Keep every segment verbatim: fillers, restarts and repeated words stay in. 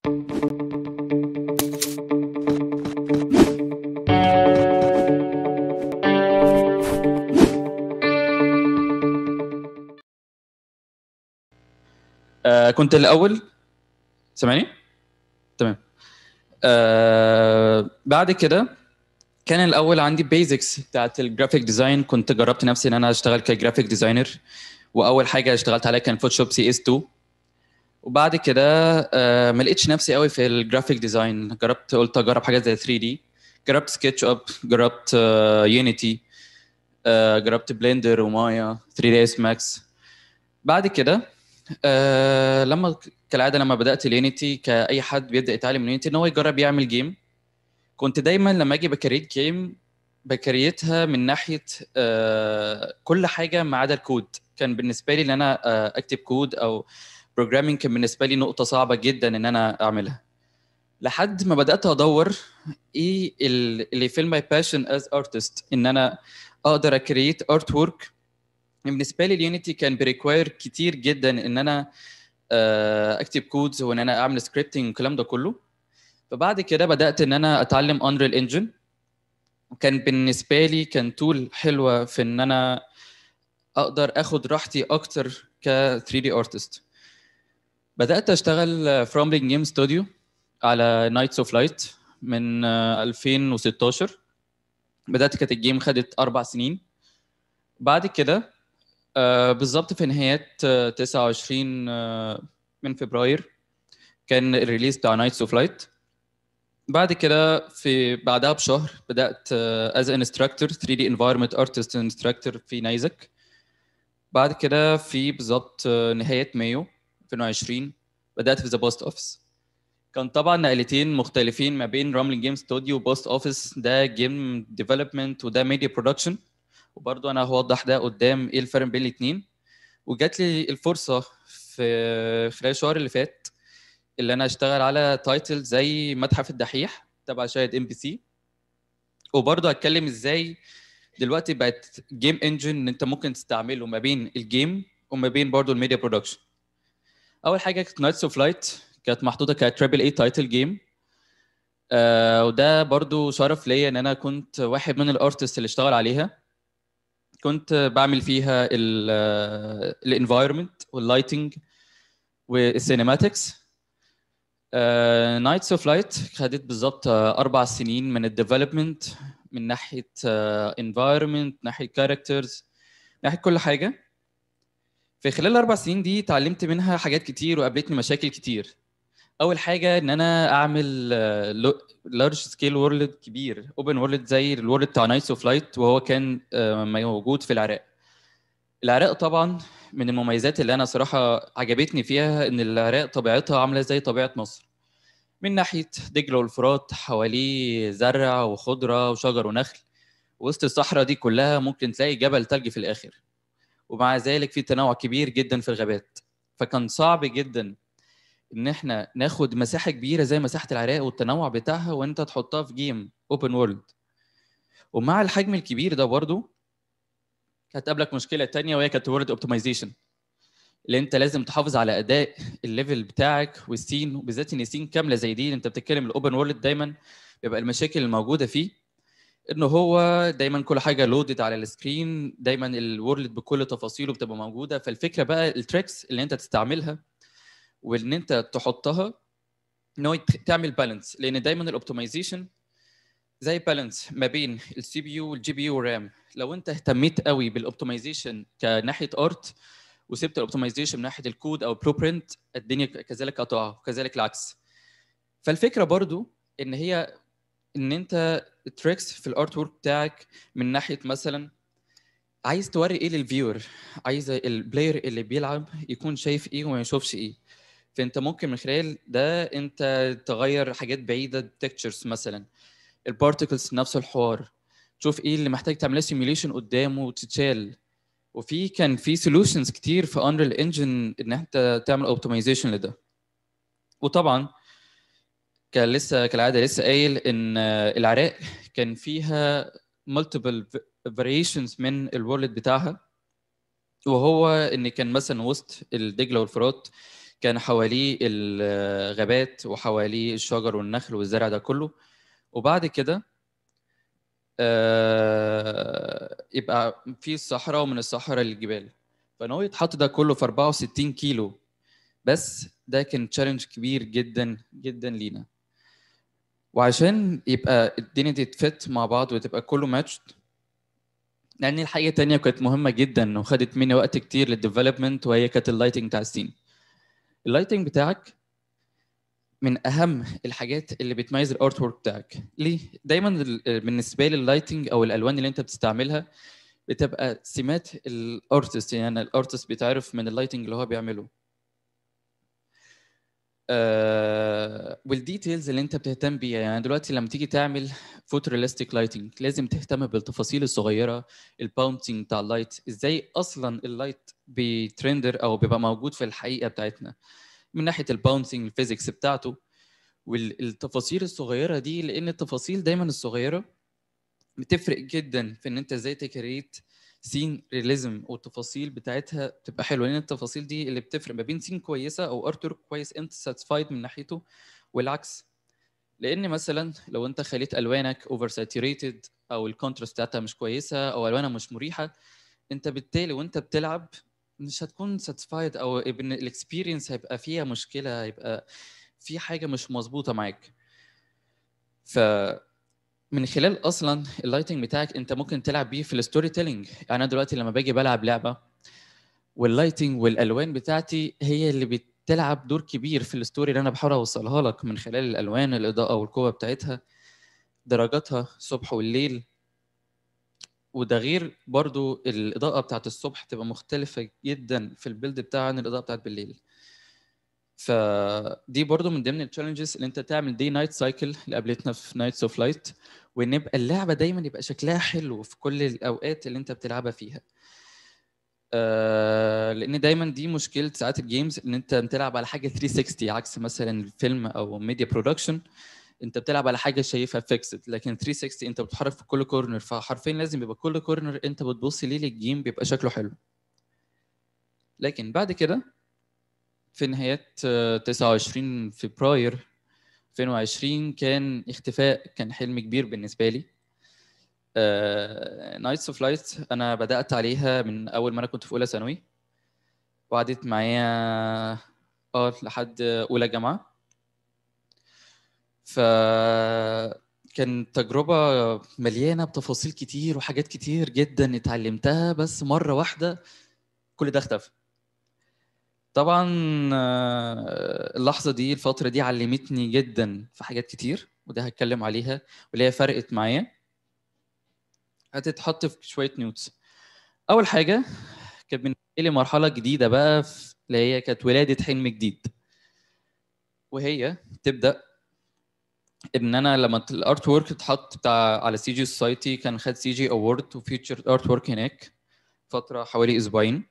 آه كنت الاول سامعني تمام. آه بعد كده كان الاول عندي بيزكس بتاعت الجرافيك ديزاين، كنت جربت نفسي ان انا اشتغل كجرافيك ديزاينر، واول حاجه اشتغلت عليها كان فوتوشوب سي اس اتنين. وبعد كده آه ما لقيتش نفسي قوي في الجرافيك ديزاين، جربت قلت اجرب حاجات زي ثري دي، جربت سكتش اب، جربت آه يونيتي، آه جربت بلندر ومايا ثري دي اس ماكس. بعد كده آه لما كالعاده لما بدات اليونيتي كاي حد بيبدا يتعلم اليونيتي ان هو يجرب يعمل جيم. كنت دايما لما اجي بكريت جيم بكريتها من ناحيه آه كل حاجه ما عدا الكود. كان بالنسبه لي ان انا آه اكتب كود او بروجرامينج كان بالنسبه لي نقطه صعبه جدا ان انا اعملها، لحد ما بدات ادور ايه اللي في ماي باشن از ارتست ان انا اقدر اكريت ارت وورك. بالنسبه لي اليونيتي كان بريكواير كتير جدا ان انا اكتب كودز وان انا اعمل سكريبتنج والكلام ده كله. فبعد كده بدات ان انا اتعلم انريل انجن، وكان بالنسبه لي كان تول حلوه في ان انا اقدر اخد راحتي اكتر ك ثري دي ارتست. بدات اشتغل في رامبلينج جيم ستوديو على نايتس اوف لايت من ألفين وستاشر. بدات كانت الجيم خدت اربع سنين. بعد كده آه، بالظبط في نهاية آه، تسعة وعشرين آه، من فبراير كان الريليز بتاع نايتس اوف لايت. بعد كده في بعدها بشهر بدأت از انستراكتور ثري دي انفايرمنت ارتست انستراكتور في نايزك. بعد كده في بالظبط آه، نهاية مايو ألفين وعشرين بدأت في ذا بوست اوفيس. كان طبعا نقلتين مختلفين ما بين راملينج جيم ستوديو وبوست اوفيس، ده جيم ديفلوبمنت وده ميديا برودكشن، وبرضه انا هوضح ده قدام ايه الفرق بين الاثنين. وجات لي الفرصه في خلال الشهر اللي فات اللي انا اشتغل على تايتل زي متحف الدحيح تبع شاهد ام بي سي، وبرضه هتكلم ازاي دلوقتي بقت جيم انجن ان انت ممكن تستعمله ما بين الجيم وما بين برضه الميديا برودكشن. اول حاجه كانت نايتس اوف لايت، كانت محطوطه كتريبل اي تايتل جيم. آه وده برضه شرف ليا ان انا كنت واحد من الارتست اللي اشتغل عليها. كنت بعمل فيها الانفايرمنت واللايتنج والسينماتكس. نايتس اوف لايت خدت بالظبط آه، اربع سنين من الديفلوبمنت، من ناحيه انفايرمنت، ناحيه كاركترز، ناحيه كل حاجه. في خلال الاربع سنين دي اتعلمت منها حاجات كتير وقابلتني مشاكل كتير. اول حاجه ان انا اعمل لارج سكيل وورلد كبير، اوبن وورلد زي الوورلد بتاع نايتس اوف لايت، وهو كان آه، موجود في العراق. العراق طبعا من المميزات اللي انا صراحه عجبتني فيها ان العراق طبيعتها عامله زي طبيعه مصر، من ناحيه دجله والفرات حواليه زرع وخضره وشجر ونخل، وسط الصحراء دي كلها ممكن تلاقي جبل ثلج في الاخر، ومع ذلك في تنوع كبير جدا في الغابات. فكان صعب جدا ان احنا ناخد مساحه كبيره زي مساحه العراق والتنوع بتاعها وانت تحطها في جيم اوبن وورلد. ومع الحجم الكبير ده برضو هتقابلك مشكله تانية، وهي كانت وورد اوبتمايزيشن، اللي انت لازم تحافظ على اداء الليفل بتاعك والسين، وبالذات ان سين كامله زي دي انت بتتكلم الاوبن وورلد دايما بيبقى المشاكل الموجوده فيه ان هو دايما كل حاجه لودد على السكرين، دايما الورلد بكل تفاصيله بتبقى موجوده. فالفكره بقى التريكس اللي انت تستعملها وان انت تحطها ان هو تعمل بالانس، لان دايما الاوبتمايزيشن زي بالانس ما بين السي بي يو والجي بي يو والرام. لو انت اهتميت قوي بالاوبتمايزيشن كناحيه ارت وسبت الاوبتمايزيشن من ناحيه الكود او البلو برنت، الدنيا كذلك هتقع وكذلك العكس. فالفكره برضو ان هي ان انت تريكس في الارت وورك بتاعك من ناحيه مثلا عايز توري ايه للفيور، عايز البلاير اللي بيلعب يكون شايف ايه وما يشوفش ايه. فانت ممكن من خلال ده انت تغير حاجات بعيده، تكتشرز مثلا، البارتكلز نفس الحوار، تشوف ايه اللي محتاج تعمله سيميوليشن قدامه وتتشال. وفي كان في سولوشنز كتير في انريل انجن ان انت تعمل اوبتمايزيشن لده. وطبعا كان لسه كالعاده لسه قايل ان العراق كان فيها مالتيبل فاريشنز من الورلد بتاعها، وهو ان كان مثلا وسط الدجله والفرات كان حواليه الغابات وحواليه الشجر والنخل والزرع ده كله. وبعد كده آه، يبقى في الصحراء، ومن الصحراء للجبال. فان هو يتحط ده كله في أربعة وستين كيلو، بس ده كان تشالنج كبير جدا جدا لينا. وعشان يبقى الدنيا تتفت مع بعض وتبقى كله ماتشد، لان الحاجه التانيه كانت مهمه جدا وخدت مني وقت كتير للديفلوبمنت، وهي كانت اللايتنج بتاع السين. اللايتنج بتاعك من اهم الحاجات اللي بتميز الارت وورك بتاعك. ليه؟ دايما ال- بالنسبه لي اللايتنج او الالوان اللي انت بتستعملها بتبقى سمات الارتست، يعني الارتست بيتعرف من اللايتنج اللي هو بيعمله. آه والديتيلز اللي انت بتهتم بيها. يعني دلوقتي لما تيجي تعمل فوتو رياليستيك لايتنج لازم تهتم بالتفاصيل الصغيره، الباونتنج بتاع اللايت، ازاي اصلا اللايت بيترندر او بيبقى موجود في الحقيقه بتاعتنا، من ناحيه الباونتنج الفيزيكس بتاعته والتفاصيل الصغيره دي. لان التفاصيل دايما الصغيره بتفرق جدا في ان انت ازاي تكريت سين رياليزم، والتفاصيل بتاعتها بتبقى حلوه، لان التفاصيل دي اللي بتفرق ما بين سين كويسه او ارتور كويس انت ساتسفايد من ناحيته، والعكس. لان مثلا لو انت خليت الوانك اوفر ساتوريتد او الكونتراست بتاعتها مش كويسه او الوانها مش مريحه، انت بالتالي وانت بتلعب مش هتكون ساتسفايد، او الاكسبيرينس هيبقى فيها مشكله، هيبقى في حاجه مش مظبوطه معاك. ف من خلال اصلا اللايتنج بتاعك انت ممكن تلعب بيه في الستوري تيلينج. يعني انا دلوقتي لما باجي بلعب لعبه، واللايتنج والالوان بتاعتي هي اللي بتلعب دور كبير في الستوري اللي انا بحاول اوصلها لك، من خلال الالوان، الاضاءه والقوه بتاعتها، درجاتها الصبح والليل. وده غير برضو الاضاءه بتاعت الصبح تبقى مختلفه جدا في البيلد بتاع عن الاضاءه بتاعت بالليل. فدي برضو من ضمن التشالنجز اللي انت تعمل دي نايت سايكل اللي قابلتنا في نايتس اوف لايت، وان يبقى اللعبه دايما يبقى شكلها حلو في كل الاوقات اللي انت بتلعبها فيها. آه لان دايما دي مشكله ساعات الجيمز، ان انت بتلعب على حاجه ثلاثمية وستين عكس مثلا الفيلم او ميديا برودكشن. انت بتلعب على حاجه شايفها فيكسد، لكن ثلاثمية وستين انت بتتحرك في كل كورنر، فحرفيا لازم يبقى كل كورنر انت بتبص ليه للجيم بيبقى شكله حلو. لكن بعد كده في نهاية آه، تسعة وعشرين فبراير ألفين وعشرين كان اختفاء، كان حلم كبير بالنسبة لي. نايتس اوف لايت انا بدأت عليها من اول ما انا كنت في اولى ثانوي، وقعدت معايا اه لحد اولى جامعة. ف كان تجربة مليانة بتفاصيل كتير وحاجات كتير جدا اتعلمتها، بس مرة واحدة كل ده اختفى. طبعا آه، اللحظة دي الفترة دي علمتني جدا في حاجات كتير، وده هتكلم عليها واللي هي فرقت معايا. هتتحط في شوية نوتس. أول حاجة كانت بالنسبة لي مرحلة جديدة بقى، في اللي هي كانت ولادة حلم جديد. وهي تبدأ إن أنا لما الأرت وورك اتحط بتاع على سي جي سوسايتي، كان خد سي جي أوورد وفيتشر أرت وورك هناك فترة حوالي أسبوعين.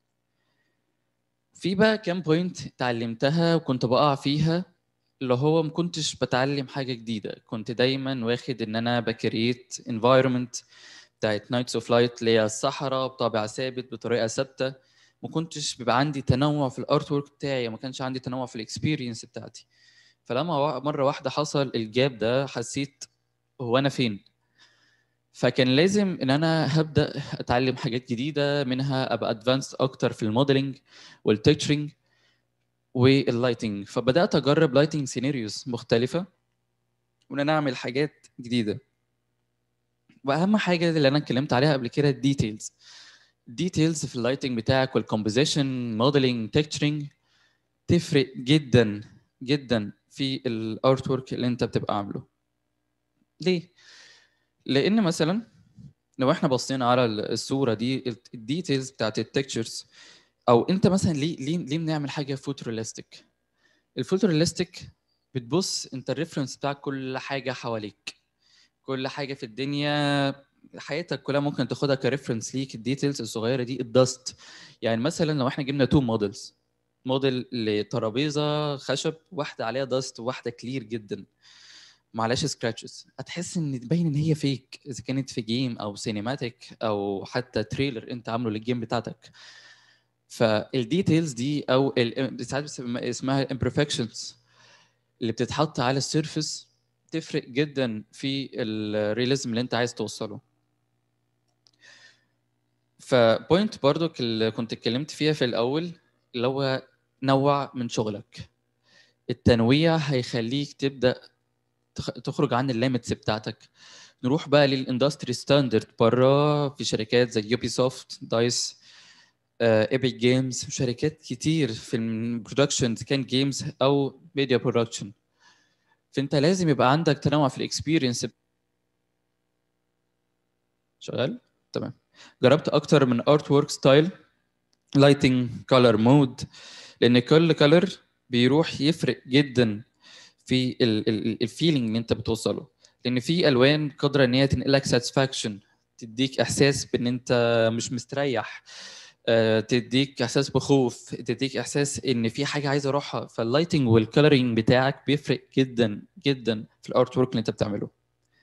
في بقى كام بوينت اتعلمتها وكنت بقع فيها، اللي هو ما كنتش بتعلم حاجة جديدة، كنت دايما واخد ان انا بكريت انفايرمنت بتاعت نايتس اوف لايت اللي هي الصحراء بطابع ثابت بطريقة ثابتة. ما كنتش بيبقى عندي تنوع في الارت وورك بتاعي، ما كانش عندي تنوع في الاكسبيرينس بتاعتي. فلما وا- مرة واحدة حصل الجاب ده، حسيت هو انا فين. فكان لازم ان انا هبدأ اتعلم حاجات جديدة، منها ابقى ادفانس اكتر في الموديلنج والتكتشرنج واللايتنج. فبدات اجرب لايتنج سيناريوز مختلفه، وان انا اعمل حاجات جديده. واهم حاجه اللي انا اتكلمت عليها قبل كده الديتيلز. الديتيلز في اللايتنج بتاعك والكومبوزيشن موديلنج تكتشرنج تفرق جدا جدا في الارت ورك اللي انت بتبقى عامله. ليه؟ لان مثلا لو احنا بصينا على الصوره دي، الديتيلز بتاعت التكتشرز، او انت مثلا ليه ليه ليه بنعمل حاجه فوتوريالستيك؟ الفوتوريالستيك بتبص انت الريفرنس بتاعك كل حاجه حواليك، كل حاجه في الدنيا، حياتك كلها ممكن تاخدها كريفرنس ليك. الديتيلز الصغيره دي الدست. يعني مثلا لو احنا جبنا تو موديلز، موديل لترابيزه خشب، واحده عليها دست وواحده كلير جدا معلش سكراتشز، هتحس ان باين ان هي فيك، اذا كانت في جيم او سينماتيك او حتى تريلر انت عامله للجيم بتاعتك. فالديتيلز دي او ال- ساعات بتسمى- اسمها imperfections اللي بتتحط على السيرفيس تفرق جدا في الرياليزم اللي انت عايز توصله. فبوينت برضو اللي كنت اتكلمت فيها في الاول اللي هو نوع من شغلك. التنويع هيخليك تبدا تخ- تخرج عن الليميتس بتاعتك. نروح بقى للاندستري ستاندرد بره في شركات زي يوبي سوفت، دايس، ايبك جيمز، شركات كتير في البرودكشن كان جيمز او ميديا برودكشن. فانت لازم يبقى عندك تنوع في الاكسبيرينس. شغال تمام. جربت اكتر من ارت ورك ستايل، لايتنج، كولر، مود، لان كل كولر بيروح يفرق جدا في الفيلينج اللي انت بتوصله. لان في الوان قادره ان هي تنقل لك ساتسفاكشن، تديك احساس بان انت مش مستريح، آه، تديك احساس بخوف، تديك احساس ان في حاجه عايز اروحها. فاللايتنج والكولرينج بتاعك بيفرق جدا جدا في الارت ورك اللي انت بتعمله.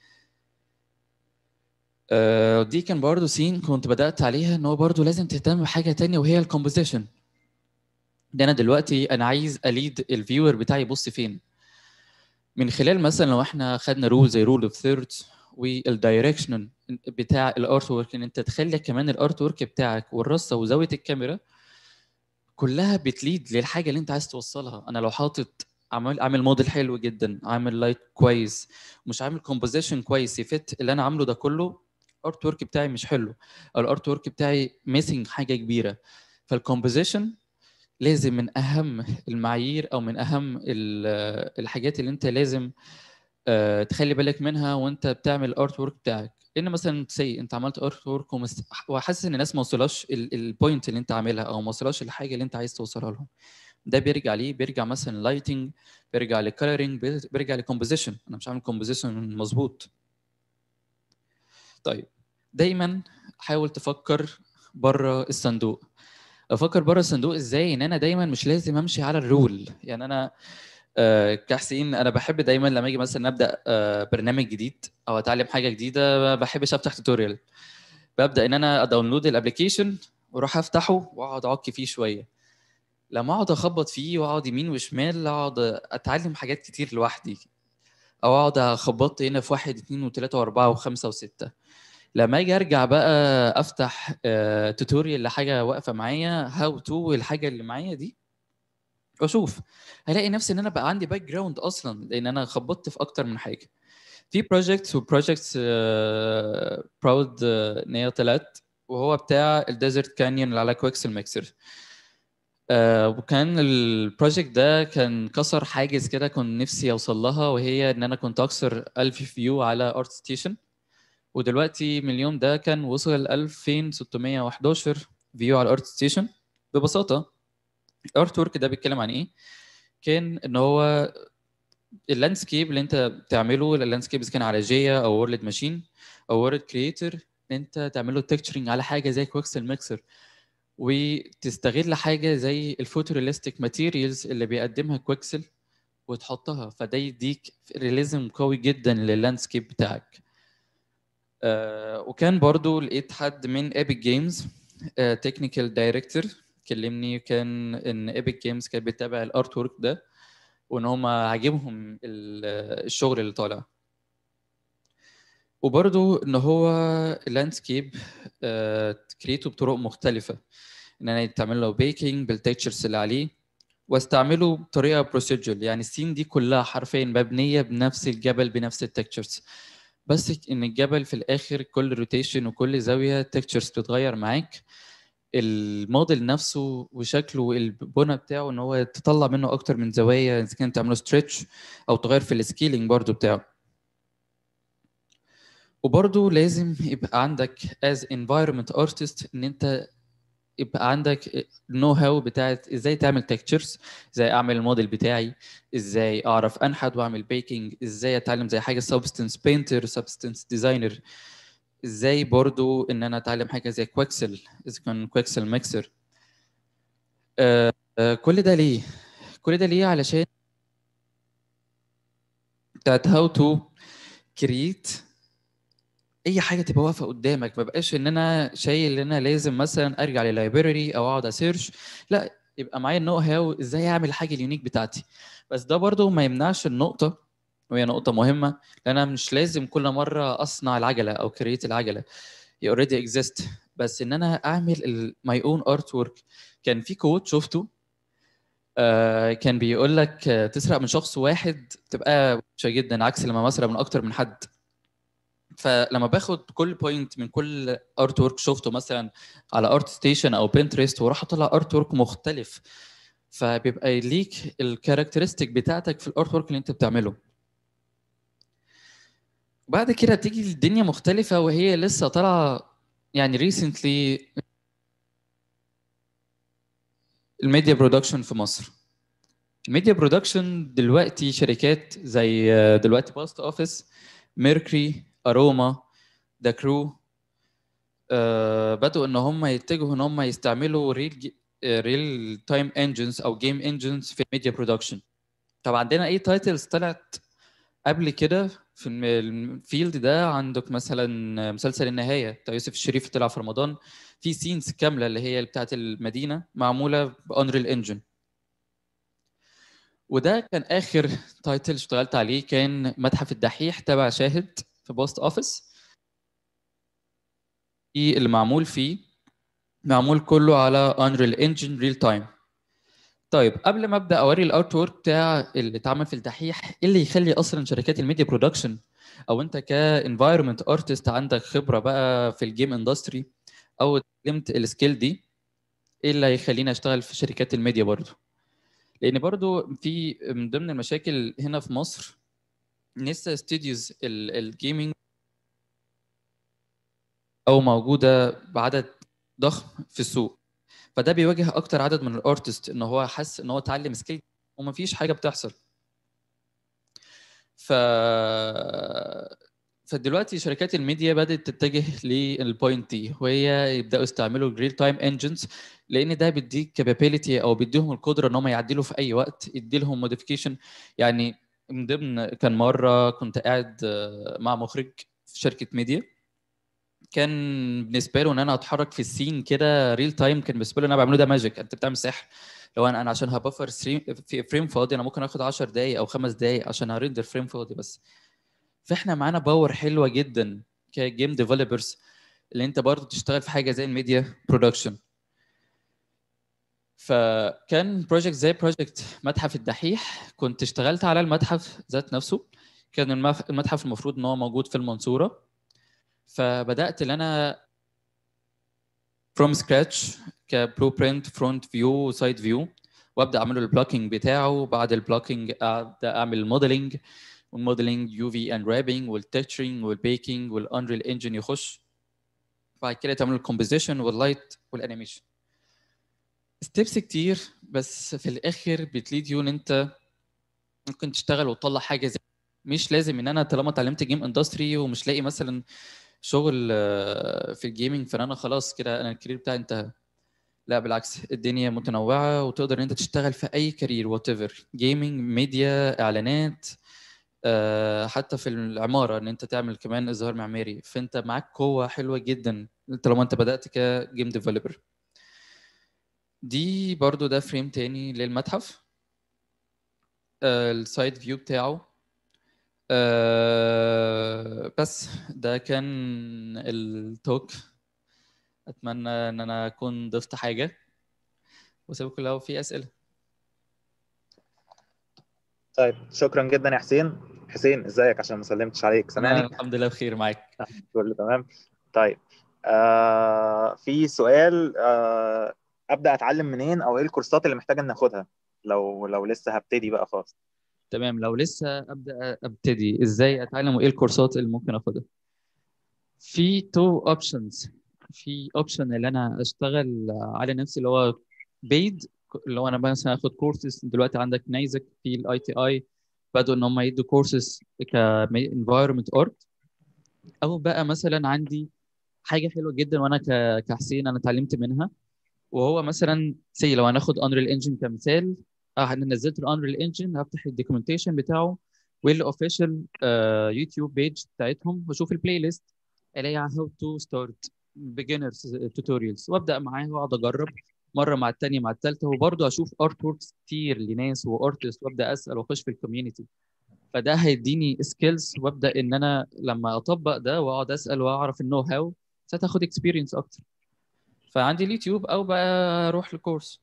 آه، دي كان برضو سين كنت بدأت عليها ان هو برضو لازم تهتم بحاجة تانية وهي الكومبوزيشن. ده انا دلوقتي انا عايز اليد الفيور بتاعي يبص فين، من خلال مثلا لو احنا خدنا رول زي رول اوف ثيردز والدايركشن بتاع الارت ورك، ان انت تخلي كمان الارت ورك بتاعك والرصه وزاويه الكاميرا كلها بتليد للحاجه اللي انت عايز توصلها. انا لو حاطط عامل عامل موديل حلو جدا، عامل لايت كويس، مش عامل كومبوزيشن كويس يفت اللي انا عامله ده كله، الارت ورك بتاعي مش حلو، او الارت ورك بتاعي ميسنج حاجه كبيره. فالكومبوزيشن لازم من اهم المعايير او من اهم ال- الحاجات اللي انت لازم آه، تخلي بالك منها وانت بتعمل الارت ورك بتاعك. ان مثلا سي انت عملت ارت ورك وحاسس ان الناس ما وصلش البوينت اللي انت عاملها او ما وصلش الحاجه اللي انت عايز توصلها لهم، ده بيرجع ليه؟ بيرجع مثلا لايتنج، بيرجع للكالرنج، بيرجع لكومبوزيشن. انا مش عامل كومبوزيشن مظبوط. طيب، دايما حاول تفكر بره الصندوق. افكر بره الصندوق ازاي؟ ان انا دايما مش لازم امشي على الرول. يعني انا آه، كحسين انا بحب دايما لما اجي مثلا ابدا آه، برنامج جديد او اتعلم حاجه جديده، ما بحبش افتح توتوريال. ببدا ان انا اداونلود الابلكيشن واروح افتحه واقعد اعك فيه شويه. لما اقعد اخبط فيه واقعد يمين وشمال اقعد اتعلم حاجات كتير لوحدي، او اقعد اخبط هنا في واحد اتنين وتلاته واربعه وخمسه وسته. لما اجي ارجع بقى افتح آه، توتوريال لحاجه واقفه معايا، هاو تو الحاجه اللي معايا دي، واشوف، هلاقي نفسي ان انا بقى عندي باك جراوند اصلا، لان انا خبطت في اكتر من حاجه. في بروجكتس وبروجكتس براود ان هي طلعت، وهو بتاع الديزرت كانيون اللي على كويكسل ميكسر. آه، وكان البروجكت ده كان كسر حاجز كده كنت نفسي اوصل لها، وهي ان انا كنت اكسر ألف فيو على ارت ستيشن. ودلوقتي من اليوم ده كان وصل ل ألفين وستمية وحداشر فيو على ارت ستيشن. ببساطه الارت ورك ده بيتكلم عن ايه؟ كان ان هو اللاندسكيب اللي انت بتعمله، اللاندسكيب اذا كان على جيا او وورلد ماشين او وورلد كريتور، انت تعمله تكتشرنج على حاجه زي كويكسل ميكسر، وتستغل حاجه زي الفوتوريالستيك ماتيريالز اللي بيقدمها كويكسل وتحطها، فده يديك رياليزم قوي جدا لللاندسكيب بتاعك. آه، وكان برضو لقيت حد من ايبك جيمز، تكنيكال دايركتور، كلمني كان ان ايبك جيمز كانت بتتابع الارت ورك ده، وان هم عاجبهم ال- الشغل اللي طالع. وبرضو ان هو اللاندسكيب كريته بطرق مختلفه، ان انا تعمل له بيكينج بالتكتشرز اللي عليه، واستعمله بطريقه بروسيدجر. يعني السين دي كلها حرفيا مبنيه بنفس الجبل بنفس التكتشرز، بس ان الجبل في الاخر كل روتيشن وكل زاويه تكتشرز بتتغير معاك. الموديل نفسه وشكله البنى بتاعه ان هو تطلع منه اكتر من زوايا، اذا كان تعمله ستريتش او تغير في السكيلينج برضو بتاعه. وبرضو لازم يبقى عندك as environment artist ان انت يبقى عندك النو هاو بتاعت ازاي تعمل تكتشرز، ازاي اعمل الموديل بتاعي، ازاي اعرف انحت واعمل بيكنج، ازاي اتعلم زي حاجه سبستنس بينتر، سبستنس ديزاينر، ازاي برضو ان انا اتعلم حاجه زي كويكسل اذا كان كويكسل ميكسر. آه آه كل ده ليه؟ كل ده ليه؟ علشان بتاعت هاو تو كريت اي حاجه تبقى واقفه قدامك، ما بقاش ان انا شايل ان انا لازم مثلا ارجع للايبراري او اقعد اسيرش، لا يبقى معايا النو هاو ازاي اعمل الحاجه اليونيك بتاعتي. بس ده برضو ما يمنعش النقطه، وهي نقطه مهمه، لان انا مش لازم كل مره اصنع العجله او كريت العجله، هي اوريدي اكزيست، بس ان انا اعمل ماي اون ارت ورك. كان في كود شفته، آه كان بيقول لك آه، تسرق من شخص واحد تبقى وحشه جدا، عكس لما مثلا من اكتر من حد. فلما باخد كل بوينت من كل ارت ورك شفته مثلا على ارت ستيشن او بنترست، واروح اطلع ارت ورك مختلف، فبيبقى ليك الكاركترستيك بتاعتك في الارت ورك اللي انت بتعمله. بعد كده تيجي الدنيا مختلفة وهي لسه طالعة، يعني ريسنتلي، الميديا برودكشن في مصر. الميديا برودكشن دلوقتي شركات زي آه، دلوقتي باست اوفيس، ميركوري، اروما، ذا كرو، آه، بدأوا ان هم يتجهوا ان هم يستعملوا ريل ريل تايم انجنز او جيم انجنز في الميديا برودكشن. طب عندنا ايه تايتلز طلعت قبل كده في الم- الفيلد ده؟ عندك مثلا مسلسل النهاية بتاع يوسف الشريف اللي طلع في رمضان، في سينز كاملة اللي هي بتاعت المدينة معمولة بأنريل انجن. وده كان آخر تايتل اشتغلت عليه، كان متحف الدحيح تبع شاهد في بوست اوفيس، في اللي معمول فيه معمول كله على انريل انجن ريل تايم. طيب قبل ما ابدا اوري الارت وورك بتاع اللي اتعمل في الدحيح، ايه اللي يخلي اصلا شركات الميديا برودكشن او انت كانفايرمنت ارتست عندك خبره بقى في الجيم اندستري او اتعلمت السكيل دي، ايه اللي هيخليني اشتغل في شركات الميديا برضو؟ لان برضو في من ضمن المشاكل هنا في مصر لسه استوديوز الجيمنج او موجوده بعدد ضخم في السوق، فده بيواجه اكتر عدد من الارتست ان هو حاسس ان هو اتعلم سكيل ومفيش حاجه بتحصل. ف فدلوقتي شركات الميديا بدأت تتجه للبوينت دي، وهي يبدأوا يستعملوا الريل تايم انجنز، لان ده بيديك كابابيلتي او بيديهم القدره ان هم يعدلوا في اي وقت، يدي لهم موديفيكيشن. يعني من ضمن كان مره كنت قاعد آه، مع مخرج في شركه ميديا، كان بالنسبه له ان انا اتحرك في السين كده ريل تايم، كان بالنسبه له ان انا بعمله ده ماجيك، انت بتعمل سحر. لو انا انا عشان هبفر في فريم فاضي انا ممكن اخد عشر دقائق او خمس دقائق عشان هريندر فريم فاضي بس. فاحنا معانا باور حلوه جدا كجيم ديفلوبرز، اللي انت برضه تشتغل في حاجه زي الميديا برودكشن. فكان بروجكت زي بروجكت متحف الدحيح، كنت اشتغلت على المتحف ذات نفسه. كان المف- المتحف المفروض ان هو موجود في المنصوره، فبدات ان انا فروم سكراتش كبلو برنت فرونت فيو وسايد فيو، وابدا اعمل البلوكينج بتاعه. وبعد البلوكينج ابدا اعمل الموديلنج، والموديلنج يو في اند رابنج والتكتشرنج والبيكينج والانريل انجن يخش. بعد كده تعمل الكومبوزيشن واللايت والانيميشن. ستيبس كتير، بس في الاخر بتليد يو ان انت ممكن تشتغل وتطلع حاجه زي، مش لازم ان انا طالما اتعلمت جيم اندستري ومش لاقي مثلا شغل آه، في الجيمنج فانا خلاص كده انا الكارير بتاعي انتهى. لا بالعكس، الدنيا متنوعه وتقدر ان انت تشتغل في اي كارير، وات ايفر، جيمنج، ميديا، اعلانات، آه، حتى في العماره ان انت تعمل كمان اظهار معماري. فانت معاك قوه حلوه جدا طالما انت بدات كجيم ديفلوبر. دي برضو ده فريم تاني للمتحف، آه، السايد فيو بتاعه. آه، بس ده كان التوك. اتمنى ان انا اكون ضفت حاجه، واسيبكم لو في اسئله. طيب شكرا جدا يا حسين. حسين ازيك؟ عشان ما سلمتش عليك، انا سامعني؟ الحمد لله بخير معاك. كله تمام. طيب، آه في سؤال، آه ابدا اتعلم منين، او ايه الكورسات اللي محتاج ان اخدها لو لو لسه هبتدي بقى خالص؟ تمام، لو لسه ابدا ابتدي ازاي اتعلم وايه الكورسات اللي ممكن اخدها؟ في تو اوبشنز. في اوبشن اللي انا اشتغل على نفسي اللي هو بيد، اللي هو انا مثلا اخد كورسز. دلوقتي عندك نيزك في الاي تي اي بدأوا ان هم يدوا كورسز كانفايرمنت ارت. او بقى مثلا عندي حاجه حلوه جدا وانا ك- كحسين انا اتعلمت منها، وهو مثلا سي لو هناخد انريل انجن كمثال. اه انا نزلت الانريل انجن، هفتح الدوكيومنتيشن بتاعه والاوفيشال يوتيوب بيج بتاعتهم واشوف البلاي ليست. الاقي هاو تو ستارت بيجنرز توتوريالز، وابدا معاه واقعد اجرب مره مع الثانيه مع الثالثه، وبرضه اشوف ارت ووركس كتير لناس وارتست وابدا اسال واخش في الكوميونتي. فده هيديني سكيلز، وابدا ان انا لما اطبق ده واقعد اسال واعرف النو هاو، ساعتها اخد اكسبيرينس اكتر. فعندي اليوتيوب او بقى اروح لكورس.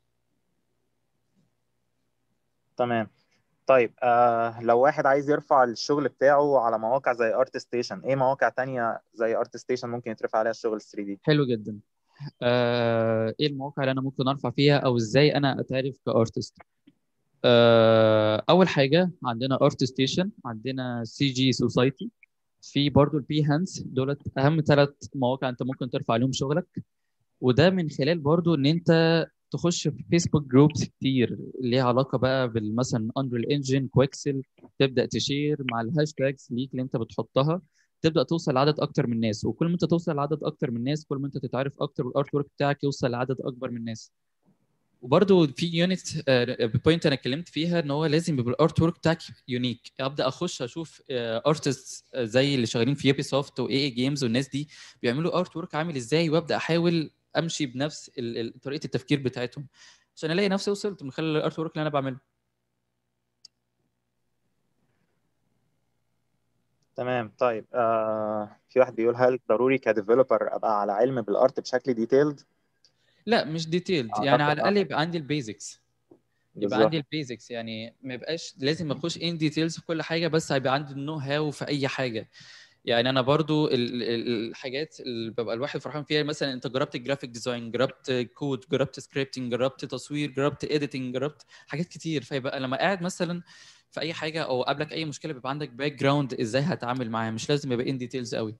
تمام. طيب آه لو واحد عايز يرفع الشغل بتاعه على مواقع زي ارت ستيشن، ايه مواقع تانية زي ارت ستيشن ممكن يترفع عليها الشغل ثري دي؟ حلو جدا. آه ايه المواقع اللي انا ممكن ارفع فيها، او ازاي انا اتعرف كارتست؟ آه اول حاجه عندنا ارت ستيشن، عندنا سي جي سوسايتي، في برضو البي هانس. دولت اهم ثلاث مواقع انت ممكن ترفع عليهم شغلك. وده من خلال برضو ان انت تخش في فيسبوك جروبس كتير ليها علاقه بقى بالمثلا انريل انجن كويكسل، تبدا تشير مع الهاشتاجز ليك اللي انت بتحطها، تبدا توصل لعدد اكتر من الناس. وكل ما انت توصل لعدد اكتر من الناس، كل ما انت تتعرف اكتر والارت ورك بتاعك يوصل لعدد اكبر من الناس. وبرده في يونت بوينت انا اتكلمت فيها، ان هو لازم يبقى الارت ورك بتاعك يونيك. ابدا اخش اشوف ارتست زي اللي شغالين في يوبي سوفت واي اي جيمز والناس دي بيعملوا ارت ورك عامل ازاي، وابدا احاول امشي بنفس ال- ال- طريقه التفكير بتاعتهم، عشان الاقي نفسي وصلت من خلال الارت ورك اللي انا بعمله. تمام. طيب آه في واحد بيقول، هل ضروري كديفلوبر ابقى على علم بالارت بشكل ديتيلد؟ لا مش ديتيلد، يعني اعتقد على اه. الاقل يبقى عندي البيزكس. يبقى عندي بالظبط. البيزكس، يعني ما يبقاش لازم اخش ان ديتيلز في كل حاجه، بس هيبقى عندي النو هاو في اي حاجه. يعني انا برضو ال- ال- الحاجات اللي ببقى الواحد فرحان فيها، مثلا انت جربت الجرافيك ديزاين، جربت كود، جربت سكريبتنج، جربت تصوير، جربت اديتنج، جربت حاجات كتير. فيبقى لما قاعد مثلا في اي حاجه او قابلك اي مشكله، بيبقى عندك باك جراوند ازاي هتعامل معاها، مش لازم يبقى ان ديتيلز قوي.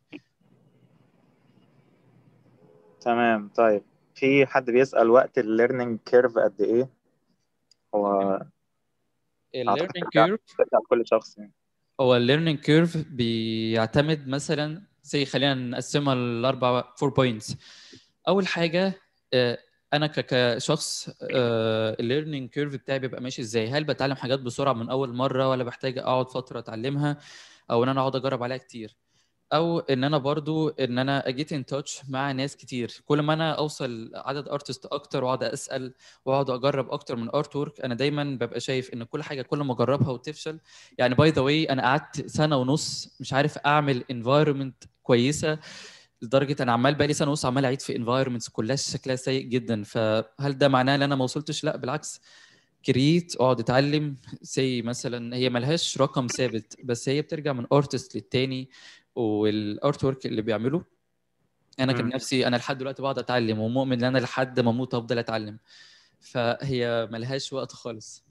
تمام. طيب في حد بيسأل، وقت الليرنينج كيرف قد ايه؟ هو اعتقد الليرنينج ترجع كيرف، ترجع لكل شخص يعني. هو الليرنينج كيرف بيعتمد مثلا زي، خلينا نقسمها لاربع فور بوينتس. اول حاجه، آه، انا ك- كشخص، الليرنينج كيرف بتاعي بيبقى ماشي ازاي؟ هل بتعلم حاجات بسرعه من اول مره، ولا بحتاج اقعد فتره اتعلمها، او ان انا اقعد اجرب عليها كتير، او ان انا برضو ان انا اجيت ان تاتش مع ناس كتير؟ كل ما انا اوصل عدد ارتست اكتر واقعد اسال واقعد اجرب اكتر من ارت ورك، انا دايما ببقى شايف ان كل حاجه كل ما اجربها وتفشل. يعني باي ذا واي، انا قعدت سنه ونص مش عارف اعمل انفايرمنت كويسه، لدرجه انا عمال بقالي سنه ونص عمال اعيد في انفايرمنتس كلها شكلها سيء جدا. فهل ده معناه ان انا ما وصلتش؟ لا بالعكس. كريت، اقعد اتعلم. سي مثلا هي ملهاش رقم ثابت، بس هي بترجع من ارتست للتاني والارت ورك اللي بيعمله. انا كان مم. نفسي انا لحد دلوقتي بقعد اتعلم، ومؤمن ان انا لحد ما اموت افضل اتعلم. فهي ملهاش وقت خالص.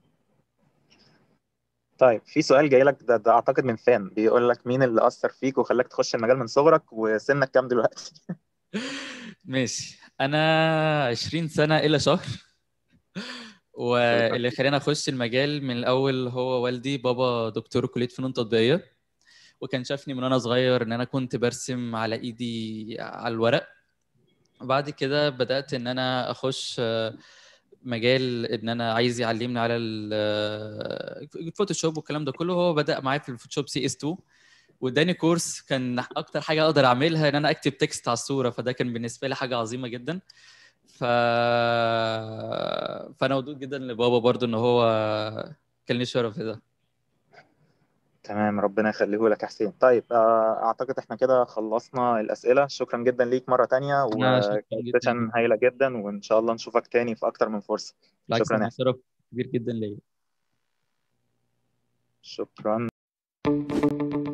طيب في سؤال جاي لك، ده, ده اعتقد من فان، بيقول لك مين اللي اثر فيك وخلاك تخش المجال من صغرك، وسنك كام دلوقتي؟ ماشي، انا عشرين سنة الا شهر. كل سنه. واللي خلاني اخش المجال من الاول هو والدي. بابا دكتور كلية فنون تطبيقية، وكان شافني من وانا صغير ان انا كنت برسم على ايدي على الورق. بعد كده بدأت ان انا اخش آه، مجال ان انا عايز يعلمني على ال- آه، الفوتوشوب والكلام ده كله. هو بدأ معايا في الفوتوشوب سي اس تو، واداني كورس كان اكتر حاجه اقدر اعملها ان انا اكتب تكست على الصوره، فده كان بالنسبه لي حاجه عظيمه جدا. ف فانا ودود جدا لبابا برضو ان هو كان لي شرف في ده. تمام، ربنا يخليه لك يا حسين. طيب آه، اعتقد احنا كده خلصنا الاسئله. شكرا جدا ليك مره تانية، انا شكرا وكانت جدا سيشن ليك. هايله جدا، وان شاء الله نشوفك تاني في اكتر من فرصه. بالعكس، شكرا يا انا حسين. شرف كبير جدا ليا. شكرا.